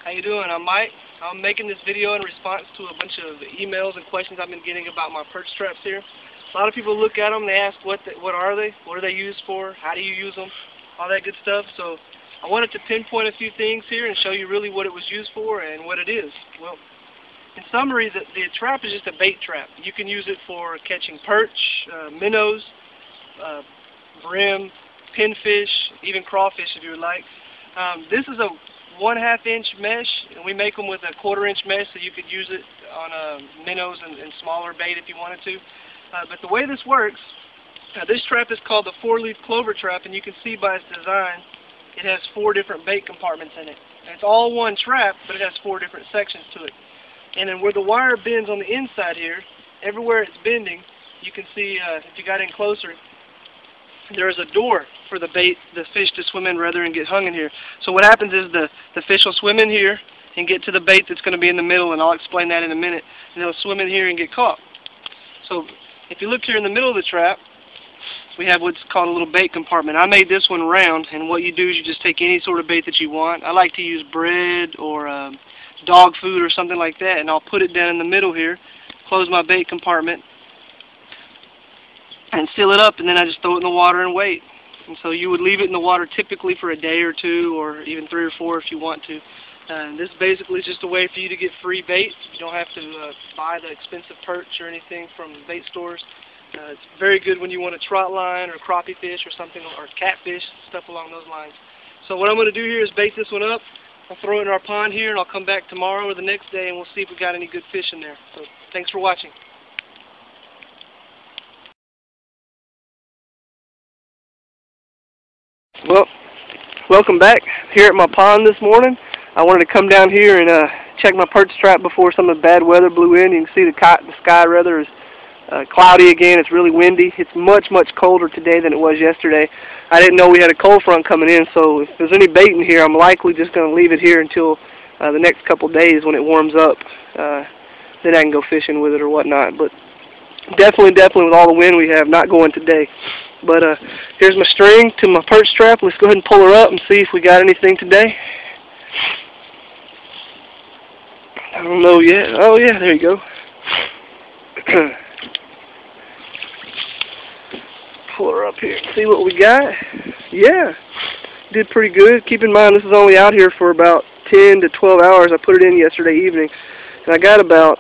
How you doing? I'm Mike. I'm making this video in response to a bunch of emails and questions I've been getting about my perch traps here. A lot of people look at them, they ask what are they? What are they used for? How do you use them? All that good stuff. So I wanted to pinpoint a few things here and show you really what it was used for and what it is. Well, in summary, the trap is just a bait trap. You can use it for catching perch, minnows, brim, pinfish, even crawfish if you would like. This is a 1/2 inch mesh, and we make them with a 1/4 inch mesh, so you could use it on minnows and smaller bait if you wanted to. But the way this works, this trap is called the 4-leaf clover trap, and you can see by its design it has 4 different bait compartments in it. And it's all one trap, but it has 4 different sections to it. And then where the wire bends on the inside here, everywhere it's bending, you can see, if you got in closer, there's a door for the fish to swim in rather than get hung in here. So what happens is the fish will swim in here and get to the bait that's going to be in the middle, and I'll explain that in a minute. And they'll swim in here and get caught. So if you look here in the middle of the trap, we have what's called a little bait compartment. I made this one round, and what you do is you just take any sort of bait that you want. I like to use bread or dog food or something like that, and I'll put it down in the middle here, close my bait compartment, and seal it up, and then I just throw it in the water and wait. And so you would leave it in the water typically for a day or 2, or even 3 or 4 if you want to. And this basically is just a way for you to get free bait. You don't have to buy the expensive perch or anything from bait stores. It's very good when you want a trot line or crappie fish or something, or catfish, stuff along those lines. So what I'm going to do here is bait this one up. I'll throw it in our pond here, and I'll come back tomorrow or the next day, and we'll see if we got any good fish in there. So thanks for watching. Well, welcome back here at my pond this morning. I wanted to come down here and check my perch trap before some of the bad weather blew in. You can see the sky rather is cloudy again. It's really windy. It's much colder today than it was yesterday. I didn't know we had a cold front coming in, so if there's any bait in here, I'm likely just going to leave it here until the next couple days when it warms up. Then I can go fishing with it or whatnot. But definitely with all the wind we have, not going today. But here's my string to my perch trap. Let's go ahead and pull her up and see if we got anything today. I don't know yet. Oh yeah, there you go. Pull her up here and see what we got. Yeah, did pretty good. Keep in mind this is only out here for about 10 to 12 hours. I put it in yesterday evening, and I got about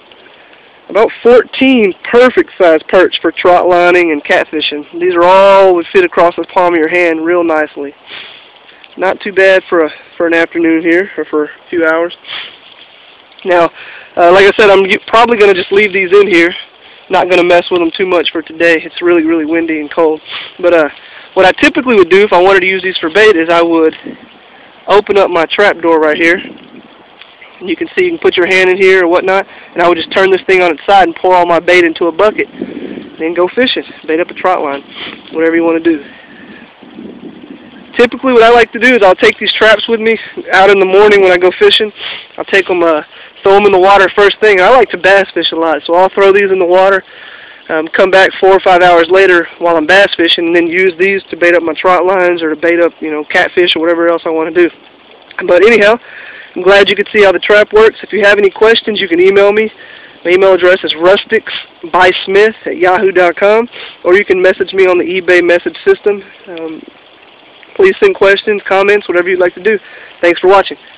14 perfect size perch for trot lining and catfishing. These are all would fit across the palm of your hand real nicely. Not too bad for an afternoon here, or for a few hours. Now, like I said, I'm probably going to just leave these in here. Not going to mess with them too much for today. It's really windy and cold. But what I typically would do if I wanted to use these for bait is I would open up my trap door right here. You can see you can put your hand in here or whatnot, and I would just turn this thing on its side and pour all my bait into a bucket. Then go fishing. Bait up a trot line. Whatever you want to do. Typically what I like to do is I'll take these traps with me out in the morning when I go fishing. I'll take them, throw them in the water first thing. I like to bass fish a lot, so I'll throw these in the water, come back 4 or 5 hours later while I'm bass fishing, and then use these to bait up my trot lines or to bait up, catfish or whatever else I want to do. But anyhow, I'm glad you could see how the trap works. If you have any questions, you can email me. My email address is rusticsbysmith@yahoo.com, or you can message me on the eBay message system. Please send questions, comments, whatever you'd like to do. Thanks for watching.